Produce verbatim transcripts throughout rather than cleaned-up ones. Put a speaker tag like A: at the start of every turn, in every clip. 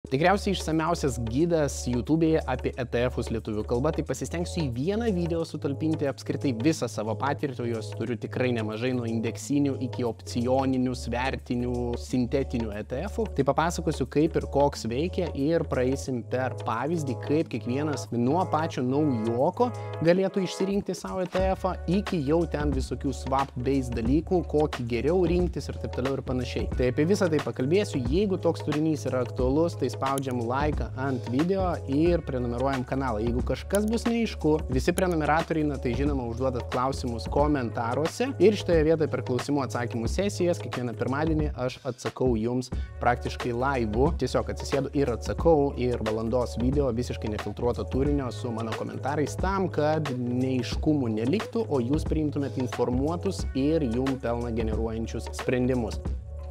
A: Tikriausiai išsamiausias gidas YouTube'e apie E T F'us lietuvių kalba, tai pasistengsiu į vieną video sutalpinti apskritai visą savo patirtį, jos turiu tikrai nemažai nuo indeksinių iki opcioninių, svertinių, sintetinių E T F'ų. Tai papasakosiu, kaip ir koks veikia ir praeisim per pavyzdį, kaip kiekvienas nuo pačio naujoko galėtų išsirinkti savo E T F'ą iki jau ten visokių swap-based dalykų, kokį geriau rinktis ir taip toliau ir panašiai. Tai apie visą tai pakalbėsiu. Jeigu toks turinys yra aktualus, tai spaudžiam laiką ant video ir prenumeruojam kanalą. Jeigu kažkas bus neaišku, visi prenumeratoriai, na tai žinoma, užduodat klausimus komentaruose ir šitoje vietoje per klausimų atsakymų sesijas kiekvieną pirmadienį aš atsakau jums praktiškai laivu. Tiesiog atsisėdu ir atsakau ir valandos video visiškai nefiltruoto turinio su mano komentarais tam, kad neaiškumų neliktų, o jūs priimtumėt informuotus ir jum pelną generuojančius sprendimus.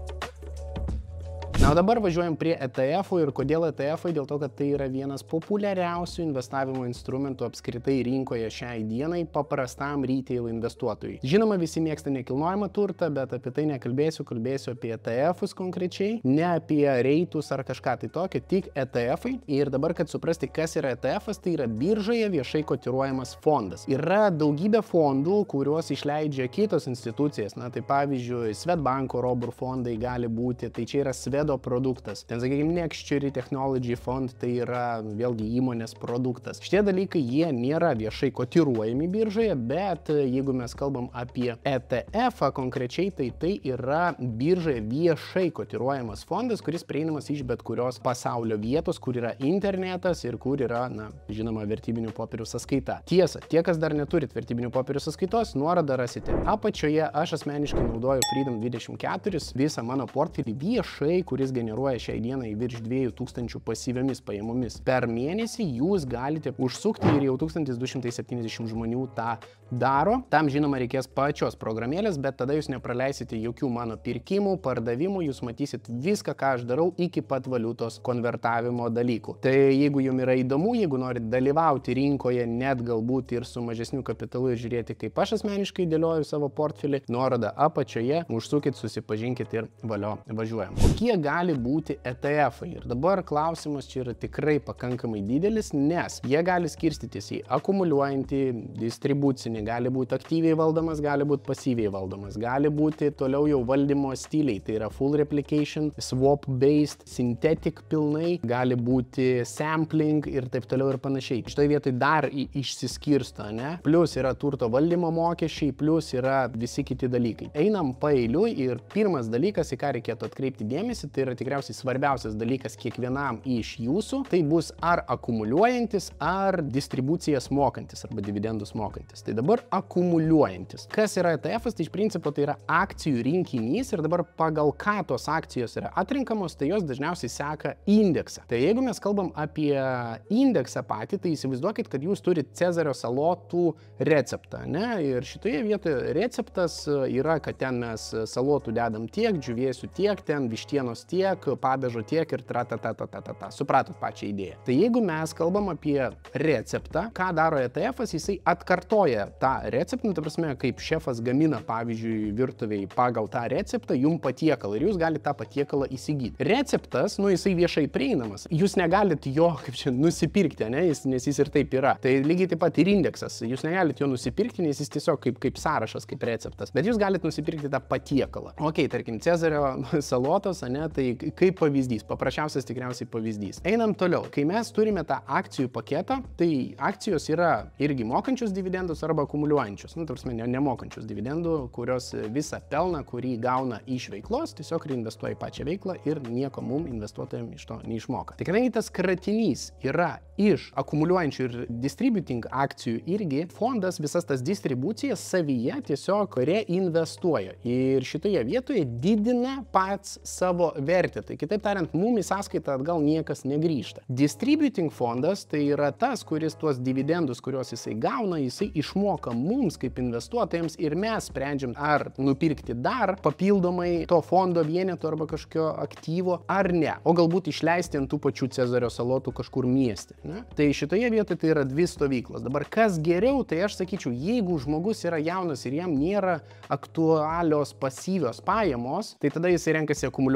A: Na, o dabar važiuojam prie E T F'ų ir kodėl E T F'ai? Dėl to, kad tai yra vienas populiariausių investavimo instrumentų apskritai rinkoje šiai dienai paprastam retail investuotojui. Žinoma, visi mėgsta nekilnojamą turtą, bet apie tai nekalbėsiu, kalbėsiu apie E T F'us konkrečiai, ne apie reitus ar kažką tai tokio, tik E T F'ai. Ir dabar, kad suprasti, kas yra E T F'as, tai yra biržoje viešai kotiruojamas fondas. Yra daugybė fondų, kuriuos išleidžia kitos institucijas. Na, tai pavyzdžiui, Swedbanko Robur fondai gali būti, tai čia yra Swed produktas. Ten, sakykime, Nextury Technology Fund, tai yra vėlgi įmonės produktas. Šitie dalykai, jie nėra viešai kotiruojami biržoje, bet jeigu mes kalbam apie E T F'ą konkrečiai, tai tai yra biržoje viešai kotiruojamas fondas, kuris prieinamas iš bet kurios pasaulio vietos, kur yra internetas ir kur yra, na, žinoma, vertybinių popierių sąskaita. Tiesa, tie, kas dar neturit vertybinių popierių sąskaitos, nuorodą rasite apačioje. Aš asmeniškai naudoju Freedom dvidešimt keturi, visą mano portfelį viešai, kuris generuoja šiai dienai virš dviejų tūkstančių pasyviomis pajamomis per mėnesį, jūs galite užsukti ir jau tūkstantis du šimtai septyniasdešimt žmonių tą daro. Tam, žinoma, reikės pačios programėlės, bet tada jūs nepraleisite jokių mano pirkimų, pardavimų, jūs matysit viską, ką aš darau iki pat valiutos konvertavimo dalykų. Tai jeigu jums yra įdomu, jeigu norit dalyvauti rinkoje, net galbūt ir su mažesniu kapitalu ir žiūrėti, kaip aš asmeniškai dėlioju savo portfelį, nuoroda apačioje, užsukit, susipažinkit ir valio, važiuojam. Kokie gali būti E T F'ai? Ir dabar klausimas čia yra tikrai pakankamai didelis, nes jie gali skirstytis į akumuliuojantį, distribucinį, gali būti aktyviai valdomas, gali būti pasyviai valdomas, gali būti toliau jau valdymo stiliai, tai yra full replication, swap based, synthetic pilnai, gali būti sampling ir taip toliau ir panašiai. Šitoje vietoje dar išsiskirsto, ne? Plus yra turto valdymo mokesčiai, plus yra visi kiti dalykai. Einam paeiliui ir pirmas dalykas, į ką reikėtų atkreipti dėmesį, tai yra tikriausiai svarbiausias dalykas kiekvienam iš jūsų, tai bus ar akumuliuojantis, ar distribucijas mokantis, arba dividendus mokantis. Tai dabar akumuliuojantis. Kas yra E T F'as? Tai iš principo tai yra akcijų rinkinys ir dabar pagal ką tos akcijos yra atrinkamos, tai jos dažniausiai seka indeksą. Tai jeigu mes kalbam apie indeksą patį, tai įsivaizduokit, kad jūs turite Cezario salotų receptą, ne? Ir šitoje vietoje receptas yra, kad ten mes salotų dedam tiek, džiūvėsių tiek, ten vištienos tiek, padažo tiek ir tra ta ta ta ta ta ta. Supratot pačią idėją. Tai jeigu mes kalbam apie receptą, ką daro E T F'as, jisai atkartoja tą receptą, ta prasme, kaip šefas gamina, pavyzdžiui, virtuviai pagal tą receptą jum patiekalą ir jūs galite tą patiekalą įsigyti. Receptas, nu, jisai viešai prieinamas. Jūs negalite jo, kaip čia, nusipirkti, ne, jis, nes jis ir taip yra. Tai lygiai taip pat ir indeksas. Jūs negalite jo nusipirkti, nes jis tiesiog kaip, kaip sąrašas, kaip receptas. Bet jūs galite nusipirkti tą patiekalą. Ok, tarkim, Cezario salotos, ne, tai kaip pavyzdys, paprasčiausias tikriausiai pavyzdys. Einam toliau. Kai mes turime tą akcijų paketą, tai akcijos yra irgi mokančius dividendus arba akumuliuojančius, nu, tarsi ne, nemokančius dividendų, kurios visą pelną, kurį gauna iš veiklos, tiesiog reinvestuoja į pačią veiklą ir nieko mum investuotojams iš to neišmoka. Tai kadangi tas kratinys yra iš akumuliuojančių ir distributing akcijų, irgi fondas visas tas distribucijas savyje tiesiog reinvestuoja ir šitoje vietoje didina pats savo vertę. Tai kitaip tariant, mum į sąskaitą atgal niekas negrįžta. Distributing fondas tai yra tas, kuris tuos dividendus, kuriuos jisai gauna, jisai išmoka mums kaip investuotojams ir mes sprendžiam, ar nupirkti dar papildomai to fondo vieneto arba kažkokio aktyvo, ar ne. O galbūt išleisti ant tų pačių Cezario salotų kažkur mieste. Ne? Tai šitoje vietoje tai yra dvi stovyklos. Dabar kas geriau, tai aš sakyčiau, jeigu žmogus yra jaunas ir jam nėra aktualios pasyvios pajamos, tai tada jisai renkasi akumuliuojant.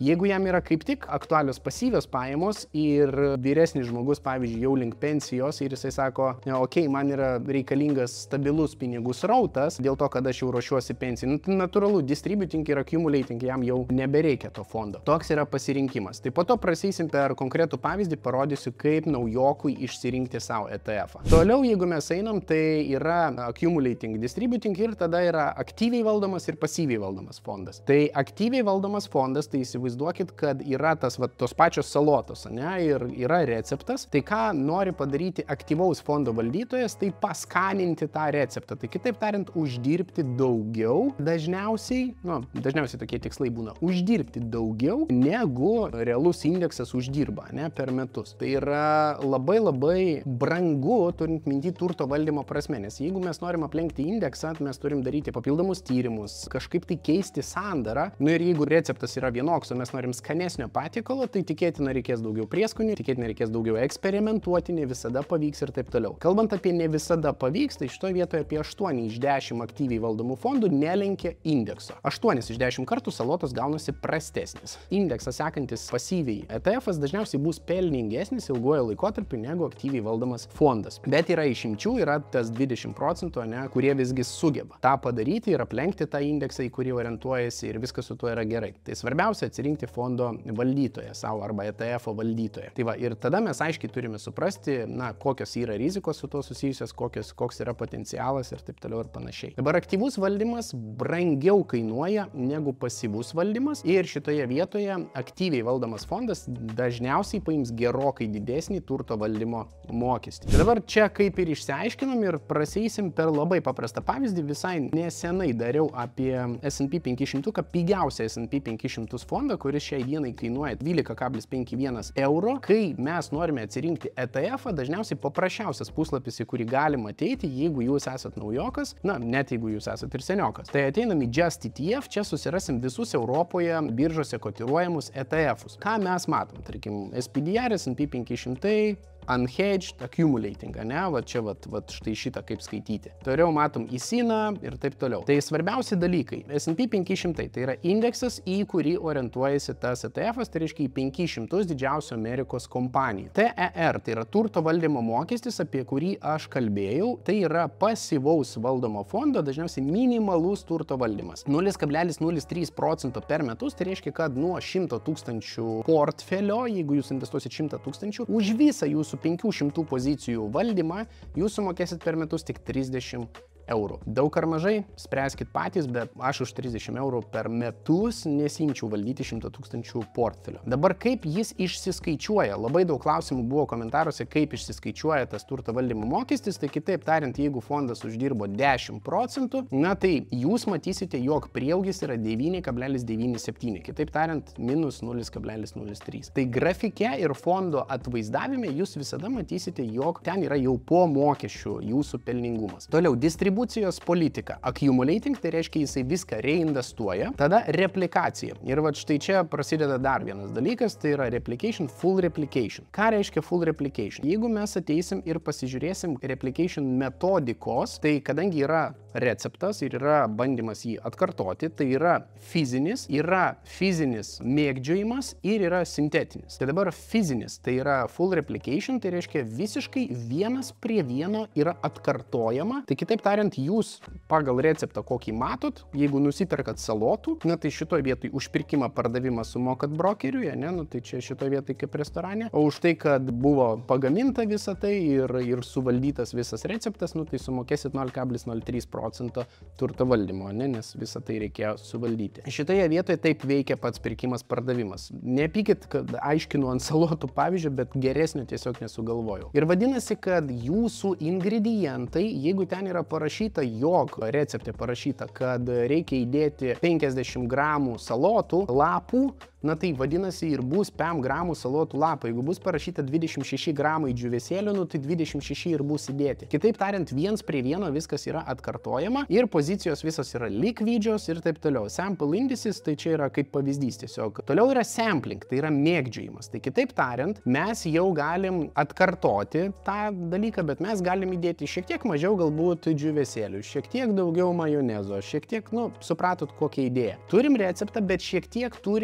A: Jeigu jam yra kaip tik aktualios pasyvios pajamos ir vyresnis žmogus, pavyzdžiui, jau link pensijos ir jisai sako, okei, okay, man yra reikalingas stabilus pinigų srautas, dėl to, kad aš jau ruošiuosi pensijai. Nu, natūralu, distributing ir accumulating jam jau nebereikia to fondo. Toks yra pasirinkimas. Tai po to prasysim per konkretų pavyzdį, parodysiu, kaip naujokui išsirinkti savo E T F-ą. Toliau, jeigu mes einam, tai yra accumulating, distributing ir tada yra aktyviai valdomas ir pasyviai valdomas fondas. Tai aktyviai valdomas fondas, tai įsivaizduokit, kad yra tas, va, tos pačios salotos, ne, ir yra receptas. Tai ką nori padaryti aktyvaus fondo valdytojas, tai paskaninti tą receptą. Tai kitaip tariant, uždirbti daugiau, dažniausiai, nu, dažniausiai tokie tikslai būna, uždirbti daugiau, negu realus indeksas uždirba, ne, per metus. Tai yra labai labai brangu, turint minty turto valdymo prasme, nes jeigu mes norim aplenkti indeksą, mes turim daryti papildomus tyrimus, kažkaip tai keisti sandarą. Nu ir jeigu receptas yra vienoks, o mes norim skanesnio patiekalo, tai tikėtina reikės daugiau prieskonių, tikėtina reikės daugiau eksperimentuoti, ne visada pavyks ir taip toliau. Kalbant apie ne visada pavyks, tai šitoje vietoje apie aštuoni iš dešimt aktyviai valdomų fondų nelenkia indekso. aštuoni iš dešimt kartų salotos gaunasi prastesnis. Indeksas sekantis pasyviai E T F-as dažniausiai bus pelningesnis ilguoju laikotarpiu negu aktyviai valdomas fondas. Bet yra išimčių, yra tas dvidešimt procentų, ne, kurie visgi sugeba tą padaryti ir aplenkti tą indeksą, į kurį orientuojasi ir viskas su tuo yra gerai. Tai svarbiausia atsirinkti fondo valdytoją savo arba E T F-o valdytoją. Tai va, ir tada mes aiškiai turime suprasti, na, kokios yra rizikos su tuo susijusios, kokios, koks yra potencialas ir taip toliau ir panašiai. Dabar aktyvus valdymas brangiau kainuoja negu pasyvus valdymas ir šitoje vietoje aktyviai valdomas fondas dažniausiai paims gerokai didesnį turto valdymo mokestį. Tai dabar čia kaip ir išsiaiškinom ir praseisim per labai paprastą pavyzdį. Visai nesenai dariau apie S and P penki šimtai, pigiausią S and P penki šimtai fondą, kuris šiai dienai kainuoja dvylika kablelis penki vienas euro. Kai mes norime atsirinkti E T F-ą, dažniausiai paprasčiausias puslapis, į kurį galima ateiti, jeigu jūs esat naujokas, na, net jeigu jūs esat ir seniokas. Tai ateinam į Just E T F, čia susirasim visus Europoje biržose kotiruojamus E T F-us. Ką mes matom? Tarkim, S P D R, S and P penki šimtai, Unhedged, Accumulating, ne, va čia va, va štai šitą kaip skaityti. Toliau matom I S I N A ir taip toliau. Tai svarbiausi dalykai. S and P penki šimtai tai yra indeksas, į kurį orientuojasi tas E T F-as, tai reiškia į penkis šimtus didžiausių Amerikos kompanijų. T E R tai yra turto valdymo mokestis, apie kurį aš kalbėjau, tai yra pasyvaus valdomo fondo, dažniausiai minimalus turto valdymas. nulis kablelis nulis trys procento per metus, tai reiškia, kad nuo šimto tūkstančių portfelio, jeigu jūs investuosit šimtą tūkstančių, už visą jūsų penkių šimtų pozicijų valdymą jūs sumokėsit per metus tik trisdešimt eurų. Daug ar mažai, spręskit patys, bet aš už trisdešimt eurų per metus nesimčiau valdyti šimto tūkstančių portfelio. Dabar kaip jis išsiskaičiuoja? Labai daug klausimų buvo komentaruose, kaip išsiskaičiuoja tas turto valdymo mokestis. Tai kitaip tariant, jeigu fondas uždirbo dešimt procentų, na tai jūs matysite, jog prieaugis yra devyni kablelis devyni septyni. Kitaip tariant, minus nulis kablelis nulis trys. Tai grafike ir fondo atvaizdavime jūs visada matysite, jog ten yra jau po mokesčių jūsų pelningumas. Toliau, distribucija. Distribucijos politika. Accumulating tai reiškia jisai viską reinvestuoja. Tada replikacija. Ir va štai čia prasideda dar vienas dalykas, tai yra replication, full replication. Ką reiškia full replication? Jeigu mes ateisim ir pasižiūrėsim replication metodikos, tai kadangi yra receptas ir yra bandymas jį atkartoti, tai yra fizinis, yra fizinis mėgdžiojimas ir yra sintetinis. Tai dabar fizinis, tai yra full replication, tai reiškia visiškai vienas prie vieno yra atkartojama. Tai kitaip tariant, jūs pagal receptą, kokį matot, jeigu nusiperkat salotų, na tai šitoj vietoj už pirkimą pardavimą sumokat brokeriui, ne, nu tai čia šitoj vietoj kaip restorane, o už tai, kad buvo pagaminta visa tai ir, ir suvaldytas visas receptas, nu tai sumokėsit nol kablelis nol trys procento turto valdymo, ne, nes visą tai reikėjo suvaldyti. Šitoje vietoje taip veikia pats pirkimas pardavimas. Nepykit, kad aiškinu ant salotų pavyzdžių, bet geresnio tiesiog nesugalvojau. Ir vadinasi, kad jūsų ingredientai, jeigu ten yra parašyta, jog recepte parašyta, kad reikia įdėti penkiasdešimt gramų salotų lapų, na tai vadinasi ir bus penkiasdešimt gramų salotų lapų. Jeigu bus parašyta dvidešimt šeši gramai džiūvėsėlių, nu tai dvidešimt šeši ir bus įdėti. Kitaip tariant, viens prie vieno viskas yra atkartojama ir pozicijos visos yra likvidžios ir taip toliau. Sample indices, tai čia yra kaip pavyzdys tiesiog. Toliau yra sampling, tai yra mėgdžiojimas. Tai kitaip tariant, mes jau galim atkartoti tą dalyką, bet mes galim įdėti šiek tiek mažiau galbūt džiūvėsėlių, šiek tiek daugiau majonezo, šiek tiek, nu, supratot kokią idėją. Turim receptą, bet šiek tiek turime galimybę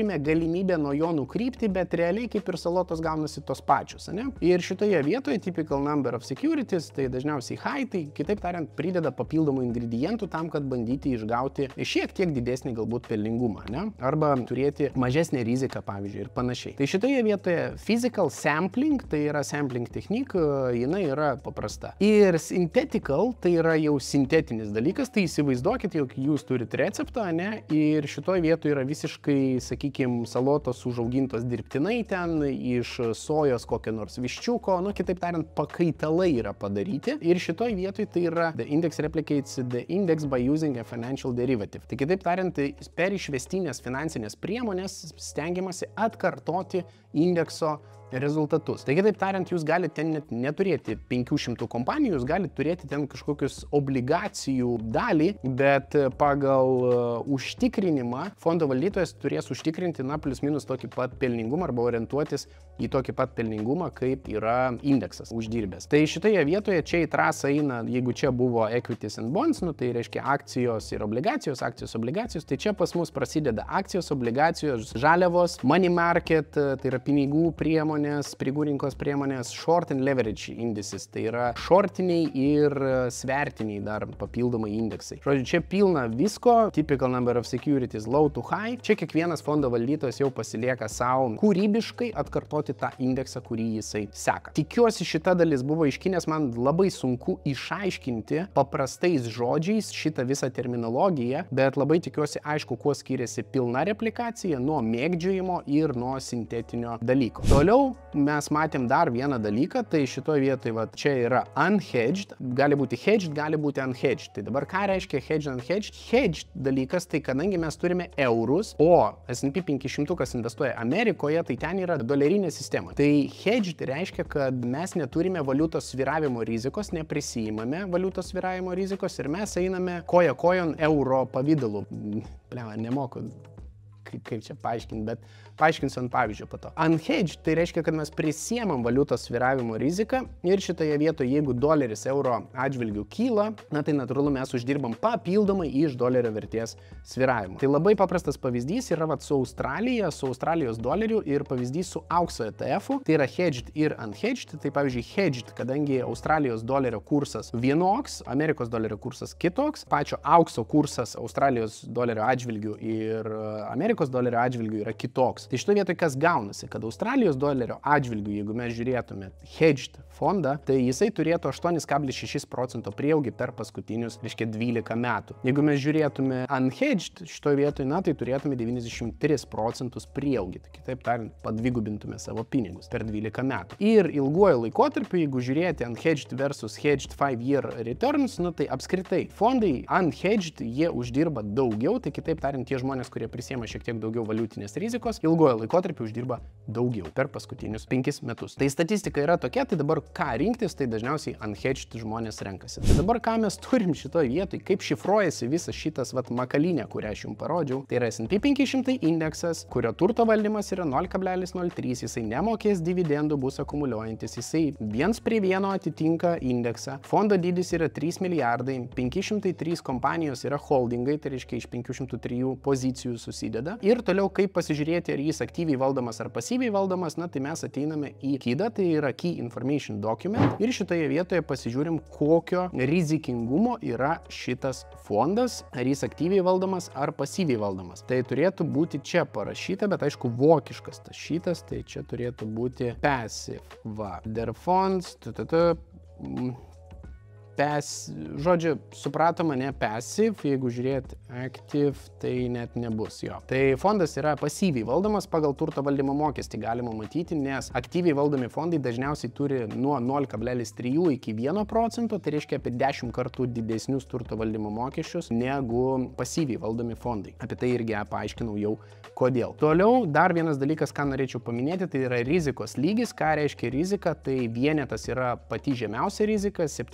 A: galimybė nuo jo nukrypti, bet realiai kaip ir salotos gaunasi tos pačios, ne? Ir šitoje vietoje typical number of securities, tai dažniausiai high, tai kitaip tariant prideda papildomų ingredientų tam, kad bandyti išgauti šiek tiek didesnį galbūt pelningumą, ne? Arba turėti mažesnę riziką, pavyzdžiui, ir panašiai. Tai šitoje vietoje physical sampling, tai yra sampling technik, jinai yra paprasta. Ir synthetical, tai yra jau sintetinis dalykas, tai įsivaizduokit, jog jūs turite receptą, ne? Ir šitoje vietoje yra visiškai, sakykime, salotos užaugintos dirbtinai ten, iš sojos kokio nors viščiuko, nu, kitaip tariant, pakaitalai yra padaryti. Ir šitoje vietoje tai yra the index replicates the index by using a financial derivative. Tai kitaip tariant, per išvestinės finansinės priemonės stengiamasi atkartoti indekso rezultatus. Tai kitaip tariant, jūs galite ten net neturėti penkių šimtų kompanijų, jūs galite turėti ten kažkokius obligacijų dalį, bet pagal uh, užtikrinimą fondo valdytojas turės užtikrinti, na, plius minus tokį pat pelningumą arba orientuotis į tokį pat pelningumą, kaip yra indeksas uždirbęs. Tai šitoje vietoje čia į trasą eina, jeigu čia buvo equities and bonds, nu, tai reiškia akcijos ir obligacijos, akcijos obligacijos, tai čia pas mus prasideda akcijos, obligacijos, žaliavos, money market, tai yra pinigų priemonė, pinigų rinkos priemonės, short and leverage indices, tai yra shortiniai ir svertiniai dar papildomai indeksai. Žodžiu, čia pilna visko, typical number of securities, low to high, čia kiekvienas fondo valdytojas jau pasilieka savo kūrybiškai atkartoti tą indeksą, kurį jisai seka. Tikiuosi šita dalis buvo aiški, nes man labai sunku išaiškinti paprastais žodžiais šitą visą terminologiją, bet labai tikiuosi aišku, kuo skiriasi pilna replikacija nuo mėgdžiojimo ir nuo sintetinio dalyko. Toliau mes matėm dar vieną dalyką, tai šitoje vietoje va, čia yra unhedged, gali būti hedged, gali būti unhedged. Tai dabar ką reiškia hedged, unhedged? Hedged dalykas, tai kadangi mes turime eurus, o S and P penki šimtai investuoja Amerikoje, tai ten yra dolerinė sistema. Tai hedged reiškia, kad mes neturime valiutos svyravimo rizikos, neprisijimame valiutos svyravimo rizikos ir mes einame koja kojon euro pavidalu. Bleva, nemoku kaip čia paaiškinti, bet paaiškinsiu ant pavyzdžio po to. Unhedged tai reiškia, kad mes prisiemam valiutos svyravimo riziką ir šitoje vietoje, jeigu doleris euro atžvilgių kyla, na tai natūralu mes uždirbam papildomai iš dolerio vertės svyravimo. Tai labai paprastas pavyzdys yra vat, su Australija, su Australijos doleriu ir pavyzdys su aukso E T F-u, tai yra hedged ir unhedged. Tai pavyzdžiui, hedged, kadangi Australijos dolerio kursas vienoks, Amerikos dolerio kursas kitoks, pačio aukso kursas Australijos dolerio atžvilgių ir Amerikos dolerio atžvilgių yra kitoks. Tai šitoje vietoje kas gaunasi, kad Australijos dolerio atžvilgių, jeigu mes žiūrėtume hedged fondą, tai jisai turėtų aštuoni kablelis šeši procento prieaugį per paskutinius, reiškia, dvylika metų. Jeigu mes žiūrėtume unhedged šitoje vietoje, na, tai turėtume devyniasdešimt tris procentus prieaugį. Tai kitaip tariant, padvigubintume savo pinigus per dvylika metų. Ir ilguoju laikotarpiu, jeigu žiūrėti unhedged versus hedged five year returns, nu, tai apskritai fondai unhedged jie uždirba daugiau, tai kitaip tariant, tie žmonės, kurie prisiema šiek tiek daugiau valiutinės rizikos, ilgojo laikotarpiu uždirba daugiau per paskutinius penkis metus. Tai statistika yra tokia, tai dabar ką rinktis, tai dažniausiai unhedged žmonės renkasi. Tai dabar ką mes turim šitoje vietoje, kaip šifruojasi visas šitas vat makalinė, kurią aš jums parodžiau, tai yra S and P penki šimtai indeksas, kurio turto valdymas yra nol kablelis nol trys, jisai nemokės dividendų, bus akumuliuojantis, jisai viens prie vieno atitinka indeksą, fondo dydis yra trys milijardai, penki šimtai trys kompanijos yra holdingai, tai reiškia iš penkių šimtų trijų pozicijų susideda. Ir toliau, kaip pasižiūrėti, ar jis aktyviai valdomas ar pasyviai valdomas, na tai mes ateiname į KIDą, tai yra Key Information Document, ir šitoje vietoje pasižiūrim, kokio rizikingumo yra šitas fondas, ar jis aktyviai valdomas ar pasyviai valdomas. Tai turėtų būti čia parašyta, bet aišku vokiškas tas šitas, tai čia turėtų būti passive. Va, their funds, t-t-t, Pass, žodžiu, supratoma, ne passive, jeigu žiūrėt active, tai net nebus jo. Tai fondas yra pasyviai valdomas pagal turto valdymo mokestį, galima matyti, nes aktyviai valdomi fondai dažniausiai turi nuo nol kablelis trijų iki vieno procento, tai reiškia apie dešimt kartų didesnius turto valdymo mokesčius negu pasyviai valdomi fondai. Apie tai irgi paaiškinau jau kodėl. Toliau dar vienas dalykas, ką norėčiau paminėti, tai yra rizikos lygis. Ką reiškia rizika? Tai vienetas yra pati žemiausia rizika, septynetas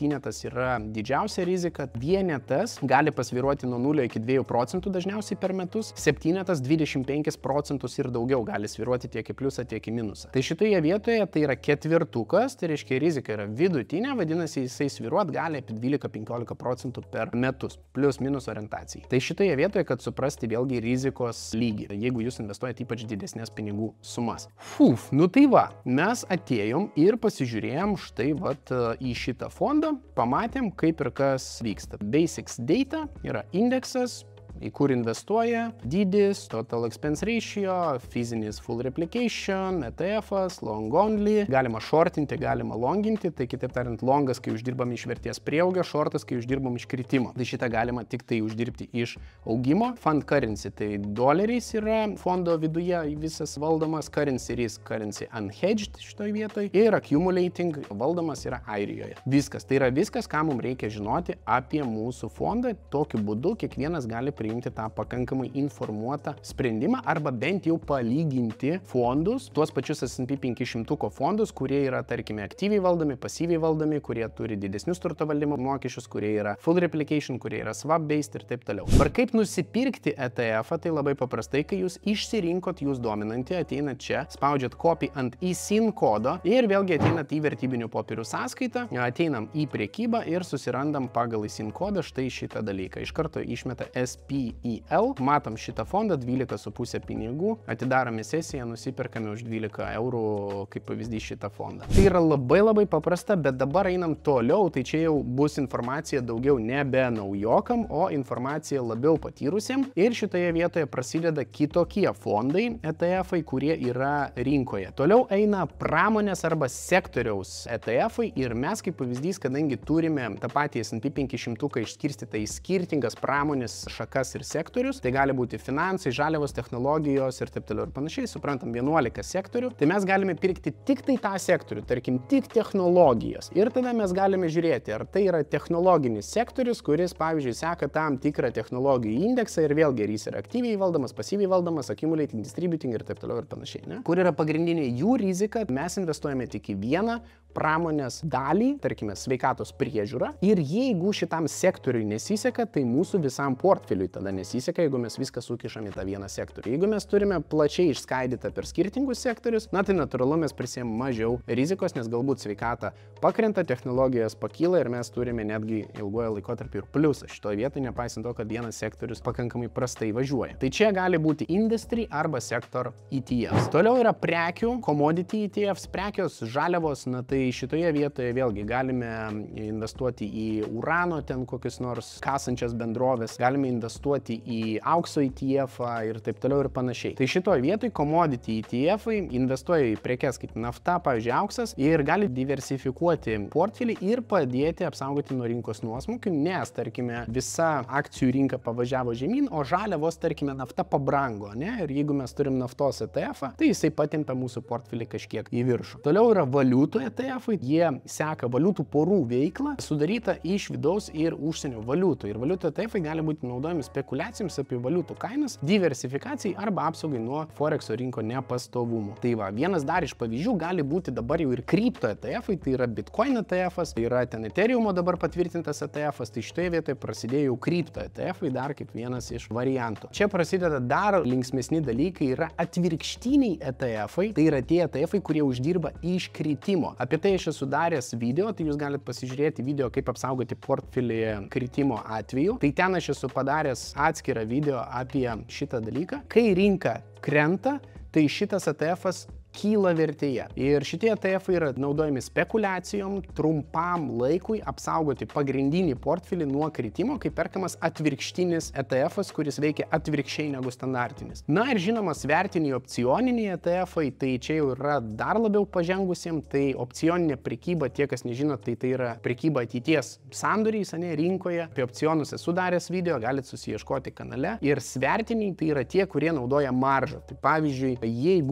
A: yra didžiausia rizika. Vienetas gali pasvyruoti nuo nulio iki dviejų procentų dažniausiai per metus. Septynetas dvidešimt penkis procentus ir daugiau gali svyruoti tiek į pliusą, tiek į minusą. Tai šitoje vietoje tai yra ketvirtukas, tai reiškia rizika yra vidutinė, vadinasi jisai svyruot gali apie dvylika penkiolika procentų per metus, plius minus orientacijai. Tai šitoje vietoje, kad suprasti vėlgi rizikos lygį, jeigu jūs investuojate ypač didesnės pinigų sumas. Fuf, nu tai va, mes atėjom ir pasižiūrėjom štai vat į šitą fondą, pamatėm kaip ir kas vyksta. Basics data yra indeksas, į kur investuoja, dydis, total expense ratio, fizinis full replication, E T F-as, long only, galima shortinti, galima longinti, tai kitaip tariant, longas, kai uždirbam iš vertės prieaugio, shortas, kai uždirbam iš kritimo. Tai šitą galima tik tai uždirbti iš augimo. Fund currency, tai doleriais yra fondo viduje visas valdomas, currency risk, currency unhedged šitoj vietoj ir accumulating valdomas yra Airijoje. Viskas, tai yra viskas, ką mums reikia žinoti apie mūsų fondą. Tokiu būdu kiekvienas gali priimti tą pakankamai informuotą sprendimą arba bent jau palyginti fondus, tuos pačius S and P penki šimtai fondus, kurie yra, tarkime, aktyviai valdomi, pasyviai valdomi, kurie turi didesnius turto valdymo mokesčius, kurie yra full replication, kurie yra swap-based ir taip toliau. Ar kaip nusipirkti E T F-ą, tai labai paprastai, kai jūs išsirinkot jūs dominantį, ateinat čia, spaudžiat copy ant I S I N kodo ir vėlgi ateinat į vertybinių popierių sąskaitą, ateinam į priekybą ir susirandam pagal I S I N kodą štai šitą dalyką. Iš karto išmeta S P I L, matom šitą fondą, dvylika su pusė pinigų, atidarome sesiją, nusipirkame už dvylika eurų kaip pavyzdys šitą fondą. Tai yra labai labai paprasta, bet dabar einam toliau, tai čia jau bus informacija daugiau nebe naujokam, o informacija labiau patyrusiem ir šitoje vietoje prasideda kitokie fondai, E T F-ai, kurie yra rinkoje. Toliau eina pramonės arba sektoriaus E T F-ai ir mes kaip pavyzdys, kadangi turime tą patį S and P penki šimtai išskirstytą į skirtingas pramonės šakas ir sektorius, tai gali būti finansai, žaliavos, technologijos ir taip toliau ir panašiai, suprantam vienuolika sektorių, tai mes galime pirkti tik tai tą sektorių, tarkim, tik technologijas. Ir tada mes galime žiūrėti, ar tai yra technologinis sektorius, kuris, pavyzdžiui, seka tam tikrą technologijų indeksą ir vėlgi ar jis yra aktyviai valdomas, pasyviai valdomas, accumulating, distributing ir taip toliau ir panašiai, ne? Kur yra pagrindinė jų rizika, mes investuojame tik į vieną pramonės dalį, tarkime, sveikatos priežiūrą ir jeigu šitam sektoriui nesiseka, tai mūsų visam portfeliui tada nesiseka, jeigu mes viską sukišame į tą vieną sektorių. Jeigu mes turime plačiai išskaidytą per skirtingus sektorius, na tai natūralu mes prisėm mažiau rizikos, nes galbūt sveikata pakrenta, technologijos pakyla ir mes turime netgi ilgojo laikotarpį ir pliusą šitoje vietoje, nepaisant to, kad vienas sektorius pakankamai prastai važiuoja. Tai čia gali būti industry arba sektor E T Fs. Toliau yra prekių, commodity E T Fs, prekios, žaliavos, na tai šitoje vietoje vėlgi galime investuoti į urano, ten kokius nors kasančias bendrovės, galime investuoti į aukso E T F-ą ir taip toliau ir panašiai. Tai šitoje vietoje commodity E T F-ai investuoja į prekes kaip nafta, pavyzdžiui, auksas ir gali diversifikuoti portfelį ir padėti apsaugoti nuo rinkos nuosmukių, nes, tarkime, visa akcijų rinka pavažiavo žemyn, o žaliavos, tarkime, nafta pabrango, ne? Ir jeigu mes turim naftos E T F-ą, tai jisai patempia mūsų portfelį kažkiek į viršų. Toliau yra valiutų E T F-ai, jie seka valiutų porų veiklą, sudaryta iš vidaus ir užsienio valiutų. Ir valiutų E T F-ai gali būti naudojami spekulacijoms apie valiutų kainas, diversifikacijai arba apsaugai nuo forekso rinko nepastovumo. Tai va, vienas dar iš pavyzdžių gali būti dabar jau ir kripto E T F-ai, tai yra Bitcoin E T F-as, yra ten Ethereumo dabar patvirtintas E T F-as, tai šitoje vietoje prasidėjo jau kripto E T F-ai dar kaip vienas iš variantų. Čia prasideda dar linksmesni dalykai, yra atvirkštiniai E T F-ai, tai yra tie E T F-ai, kurie uždirba iš kritimo. Apie tai aš esu daręs video, tai jūs galite pasižiūrėti video, kaip apsaugoti portfelį kritimo atveju. Tai ten aš esu padaręs atskirą video apie šitą dalyką. Kai rinka krenta, tai šitas E T F-as kyla vertėje. Ir šitie E T F-ai yra naudojami spekulacijom, trumpam laikui apsaugoti pagrindinį portfelį nuo kritimo, kai perkamas atvirkštinis E T F-as, kuris veikia atvirkščiai negu standartinis. Na ir žinoma, svertiniai opcioniniai E T F-ai, tai čia jau yra dar labiau pažengusiem, tai opcioninė prekyba, tie kas nežino, tai tai yra prekyba ateities sandoriais, ane, rinkoje. Apie opcionus esu daręs video, galite susiieškoti kanale. Ir svertiniai tai yra tie, kurie naudoja maržą. Tai pavyzdžiui, jeigu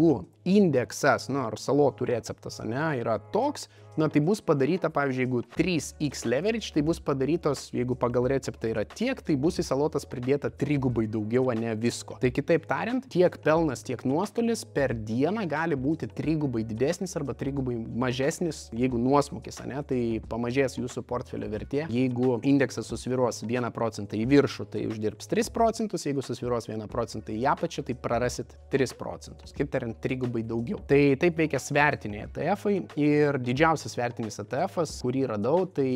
A: indeksas, nu, ar salotų receptas, ne, yra toks, nu, tai bus padaryta, pavyzdžiui, jeigu trys iks leverage, tai bus padarytos, jeigu pagal receptą yra tiek, tai bus į salotas pridėta trigubai daugiau, o ne visko. Tai kitaip tariant, tiek pelnas, tiek nuostolis per dieną gali būti trigubai didesnis arba trigubai mažesnis, jeigu nuosmukis, ne, tai pamažės jūsų portfelio vertė. Jeigu indeksas susviruos vieną procentą į viršų, tai uždirbs tris procentus, jeigu susviruos vieną procentą į apačią, tai prarasit tris procentus. Kaip tariant, trigubai daugiau. Tai taip veikia svertiniai E T F-ai ir didžiausias svertinis E T F-as, kurį radau, tai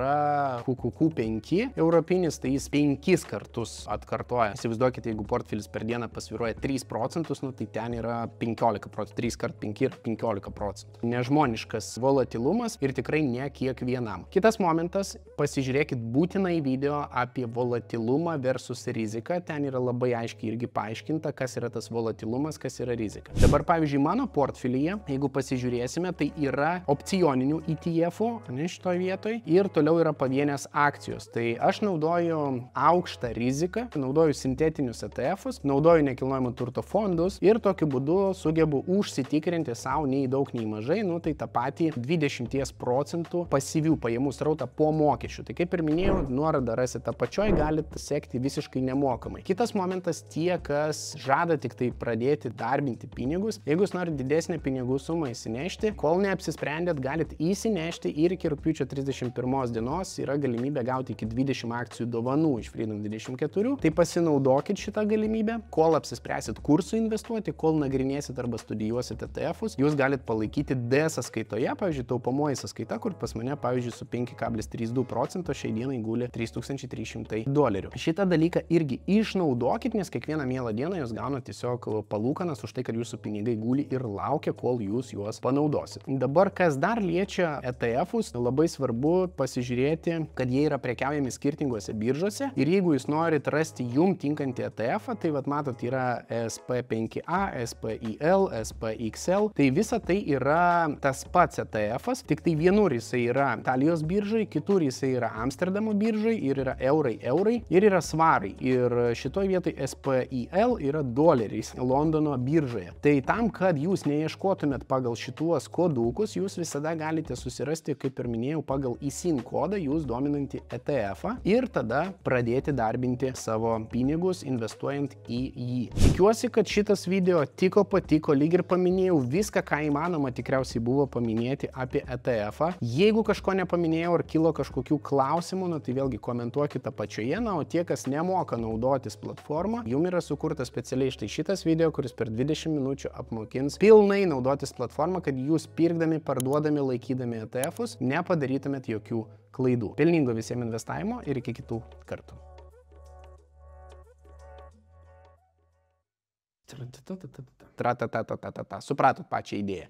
A: yra Q Q Q penki europinis, tai jis penkis kartus atkartoja. Įsivaizduokite, jeigu portfelis per dieną pasviruoja tris procentus, nu, tai ten yra penkiolika procentų, trys kart penki ir penkiolika procentų. Nežmoniškas volatilumas ir tikrai ne kiekvienam. Kitas momentas, pasižiūrėkit būtinai video apie volatilumą versus riziką. Ten yra labai aiškiai irgi paaiškinta, kas yra tas volatilumas, kas yra rizika. Dabar, pavyzdžiui, mano portfelyje, jeigu pasižiūrėsime, tai yra opcioninių E T F-ų, ne, šitoje vietoje, ir toliau yra pavienės akcijos. Tai aš naudoju aukštą riziką, naudoju sintetinius E T F-us, naudoju nekilnojamo turto fondus ir tokiu būdu sugebu užsitikrinti savo nei daug, nei mažai, nu tai tą patį dvidešimt procentų pasyvių pajamų srautą po mokesčių. Tai kaip ir minėjau, nuorodą rasite apačioje, galite sekti visiškai nemokamai. Kitas momentas, tie, kas žada tik tai pradėti darbinti pinigus, jeigu jūs norite didesnę pinigų sumą įsinešti, kol neapsisprendėt, galite įsinešti ir iki rugpjūčio trisdešimt pirmos dienos yra galimybė gauti iki dvidešimt akcijų dovanų iš Freedom dvidešimt keturi. Tai pasinaudokit šitą galimybę, kol apsispręsit kur suinvestuoti, kol nagrinėsit arba studijuosit E T F-us, jūs galite palaikyti D sąskaitoje, pavyzdžiui, taupomoji sąskaita, kur pas mane, pavyzdžiui, su penki kablelis trys du procento šiai dienai guli trys tūkstančiai trys šimtai dolerių. Šitą dalyką irgi išnaudokit, nes kiekvieną mielą dieną jūs gaunate tiesiog palūkanas už tai, kad jūsų pinigai guli ir laukia, kol jūs juos panaudosit. Dabar, kas dar liečia E T F-us, labai svarbu pasižiūrėti, kad jie yra prekiaujami skirtingose biržose ir jeigu jūs norit rasti jum tinkantį E T F-ą, tai vat matot yra S P penki A, S P I L, S P X L, tai visa tai yra tas pats E T F-as, tik tai vienur jisai yra Italijos biržai, kitur jisai yra Amsterdamo biržai ir yra eurai, eurai ir yra svarai. Ir šitoj vietoj S P I L yra doleriais Londono biržoje. Tai tam, kad jūs neieškotumėt pagal šituos kodukus, jūs visada galite susirasti, kaip ir minėjau, pagal I S I N kodą jūs dominantį E T F-ą ir tada pradėti darbinti savo pinigus, investuojant į jį. Tikiuosi, kad šitas video tiko, patiko, lyg ir paminėjau viską, ką įmanoma tikriausiai buvo paminėti apie E T F-ą. Jeigu kažko nepaminėjau ar kilo kažkokių klausimų, nu, tai vėlgi komentuokite apačioje, na, o tie, kas nemoka naudotis platformą, jum yra sukurtas specialiai štai šitas video, kuris per dvidešimt minučių apmokins pilnai naudotis platformą, kad jūs pirkdami, parduodami, laikydami E T F-us nepadarytumėt jokių klaidų. Pelningo visiems investavimo ir iki kitų kartų. Tra-ta-ta-ta-ta-ta. Supratot pačią idėją.